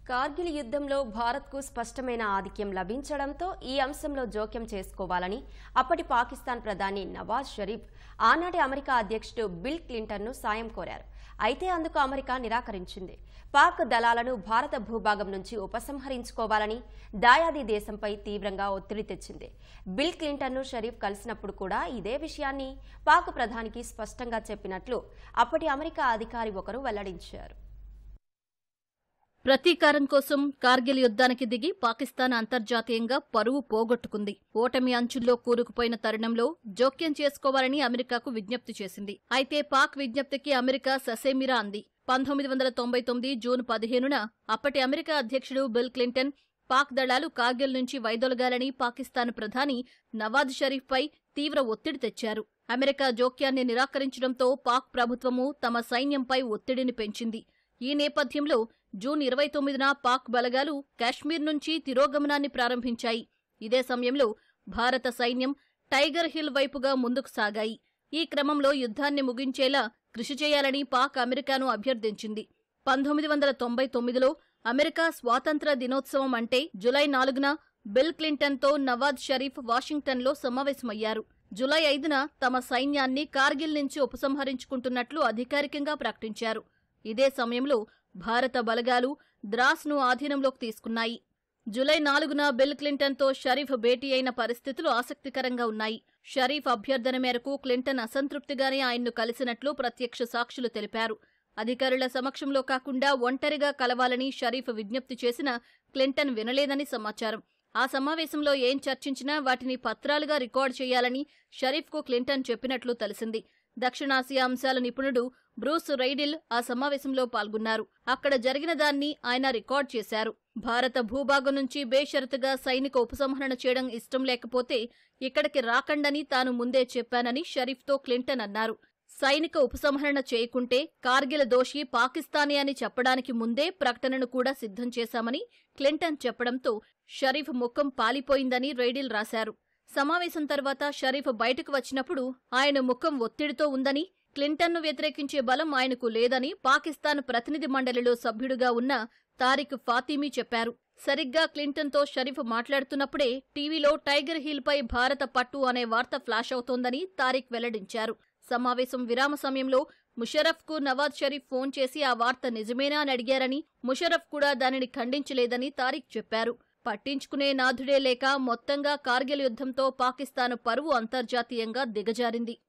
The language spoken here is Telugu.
కార్గిల్ యుద్ధంలో భారత్కు స్పష్టమైన ఆధిక్యం లభించడంతో ఈ అంశంలో జోక్యం చేసుకోవాలని అప్పటి పాకిస్తాన్ ప్రధాని నవాజ్ షరీఫ్ ఆనాటి అమెరికా అధ్యక్షుడు బిల్ క్లింటన్ను సాయం కోరారు. అయితే అందుకు అమెరికా నిరాకరించింది. పాక్ దళాలను భారత భూభాగం నుంచి ఉపసంహరించుకోవాలని దాయాది దేశంపై తీవ్రంగా ఒత్తిడి తెచ్చింది. బిల్ క్లింటన్ను షరీఫ్ కలిసినప్పుడు కూడా ఇదే విషయాన్ని పాక్ ప్రధానికి స్పష్టంగా చెప్పినట్లు అప్పటి అమెరికా అధికారి ఒకరు వెల్లడించారు. ప్రతీకారం కోసం కార్గిల్ యుద్ధానికి దిగి పాకిస్తాన్ అంతర్జాతీయంగా పరువు పోగొట్టుకుంది. ఓటమి అంచుల్లో కూరుకుపోయిన తరుణంలో జోక్యం చేసుకోవాలని అమెరికాకు విజ్ఞప్తి చేసింది. అయితే పాక్ విజ్ఞప్తికి అమెరికా ససేమిరా అంది. 1999 జూన్ 15న అప్పటి అమెరికా అధ్యక్షుడు బిల్ క్లింటన్ పాక్ దళాలు కార్గిల్ నుంచి వైదొలగాలని పాకిస్తాన్ ప్రధాని నవాజ్ షరీఫ్పై తీవ్ర ఒత్తిడి తెచ్చారు. అమెరికా జోక్యాన్ని నిరాకరించడంతో పాక్ ప్రభుత్వము తమ సైన్యంపై ఒత్తిడిని పెంచింది. ఈ నేపథ్యంలో జూన్ 29న పాక్ బలగాలు కాశ్మీర్ నుంచి తిరోగమనాన్ని ప్రారంభించాయి. ఇదే సమయంలో భారత సైన్యం టైగర్ హిల్ వైపుగా ముందుకు సాగాయి. ఈ క్రమంలో యుద్ధాన్ని ముగించేలా కృషి చేయాలని పాక్ అమెరికాను అభ్యర్థించింది. 1999లో అమెరికా స్వాతంత్ర దినోత్సవం అంటే జులై 4న బిల్ క్లింటన్తో నవాజ్ షరీఫ్ వాషింగ్టన్లో సమావేశమయ్యారు. జులై 5న తమ సైన్యాన్ని కార్గిల్ నుంచి ఉపసంహరించుకుంటున్నట్లు అధికారికంగా ప్రకటించారు. ఇదే సమయంలో భారత బలగాలు ద్రాస్ను ఆధీనంలోకి తీసుకున్నాయి. జులై 4న బిల్ క్లింటన్తో షరీఫ్ భేటీ అయిన పరిస్థితులు ఆసక్తికరంగా ఉన్నాయి. షరీఫ్ అభ్యర్థన మేరకు క్లింటన్ అసంతృప్తిగానే ఆయన్ను కలిసినట్లు ప్రత్యక్ష సాక్షులు తెలిపారు. అధికారుల సమక్షంలో కాకుండా ఒంటరిగా కలవాలని షరీఫ్ విజ్ఞప్తి చేసినా క్లింటన్ వినలేదని సమాచారం. ఆ సమావేశంలో ఏం చర్చించినా వాటిని పత్రాలుగా రికార్డు చేయాలని షరీఫ్కు క్లింటన్ చెప్పినట్లు తెలిసింది. దక్షిణాసియా అంశాల నిపుణుడు బ్రూస్ రైడిల్ ఆ సమావేశంలో పాల్గొన్నారు. అక్కడ జరిగిన దాన్ని ఆయన రికార్డ్ చేశారు. భారత భూభాగం నుంచి బేషరతుగా సైనిక ఉపసంహరణ చేయడం ఇష్టం లేకపోతే ఇక్కడికి రాకండని తాను ముందే చెప్పానని షరీఫ్తో క్లింటన్ అన్నారు. సైనిక ఉపసంహరణ చేయకుంటే కార్గిల్ దోషి పాకిస్తానీ అని చెప్పడానికి ముందే ప్రకటనను కూడా సిద్ధం చేశామని క్లింటన్ చెప్పడంతో షరీఫ్ ముఖం పాలిపోయిందని రైడిల్ రాశారు. సమావేశం తర్వాత షరీఫ్ బయటకు వచ్చినప్పుడు ఆయన ముఖం ఒత్తిడితో ఉందని, క్లింటన్ను వ్యతిరేకించే బలం ఆయనకు లేదని పాకిస్తాన్ ప్రతినిధి మండలిలో సభ్యుడిగా ఉన్న తారిక్ ఫాతిమీ చెప్పారు. సరిగ్గా క్లింటన్తో షరీఫ్ మాట్లాడుతున్నప్పుడే టీవీలో టైగర్ హిల్పై భారత పట్టు అనే వార్త ఫ్లాష్ అవుతోందని తారిక్ వెల్లడించారు. సమావేశం విరామ సమయంలో ముషర్రఫ్కు నవాజ్ షరీఫ్ ఫోన్ చేసి ఆ వార్త నిజమేనా అని అడిగారని, ముషర్రఫ్ కూడా దానిని ఖండించలేదని తారిక్ చెప్పారు. పట్టించుకునే నాథుడే లేక మొత్తంగా కార్గిల్ యుద్ధంతో పాకిస్తాన్ పరువు అంతర్జాతీయంగా దిగజారింది.